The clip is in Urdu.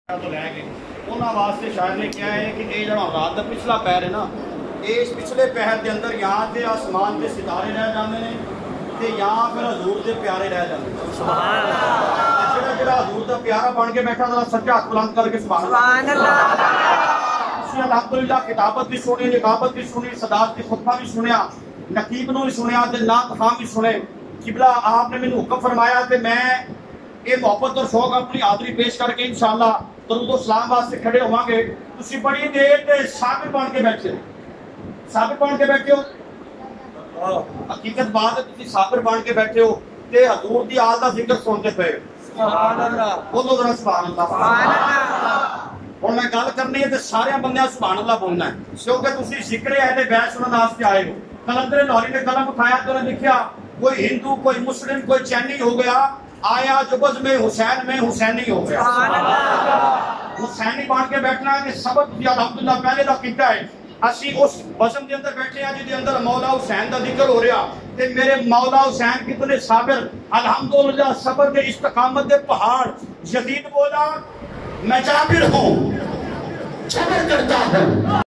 تو لے گئے انہاں واسطے شاعر نے کیا ہے کہ یہ جڑا رات دا پچھلا پیر ہے نا، اس پچھلے پیر دے اندر یہاں تے آسمان دے ستارے رہ جاندے نے تے یہاں پھر حضور دے پیارے رہ جاندے نے۔ سبحان اللہ۔ جڑا حضور دا پیارا بن کے بیٹھا ذرا سچا ہاتھ بلند کر کے سبحان اللہ۔ اسی الحمدللہ کتابت بھی سنی، نقابت بھی سنی، صداقت کی خطبہ بھی سنیا، نقیب نو بھی سنیا تے نعت خواں بھی سنے۔ قبلہ آپ نے مینوں حکم فرمایا تے میں یہ محبت اور شوق اپنی حاضری پیش کر کے انشاءاللہ درود و سلام واسطے کھڑے ہوں گے۔ تسی بڑی دیر تے صابر بن کے بیٹھے ہو، صابر بن کے بیٹھے ہو، حقیقت بات ہے تسی صابر بن کے بیٹھے ہو تے حضور دی آل دا ذکر سنتے پے۔ سبحان اللہ، بولو ذرا سبحان اللہ۔ سبحان اللہ۔ اور میں گل کرنی ہے تے سارے بندے سبحان اللہ بولنا ہے، کیونکہ تسی ذکر اہل بیت سنن واسطے آئے ہو۔ قلندر لاہوری نے قلم اٹھایا تو نے لکھیا کوئی ہندو، کوئی مسلم، کوئی چینی ہو گیا، آیا جو بز میں حسین میں حسینی ہو گیا۔ حسینی بان کے بیٹھنا ہے کہ سبق دیا الحمدللہ پہلے دا کیتا ہے۔ اسی اس بزم دے اندر بیٹھے ہیں جی اندر مولا حسین دا ذکر ہو رہا تے میرے مولا حسین کتنے صابر، الحمدللہ صبر کے استقامت دے پہاڑ۔ یزید بولا میں جابر ہوں، صبر کرتا ہوں۔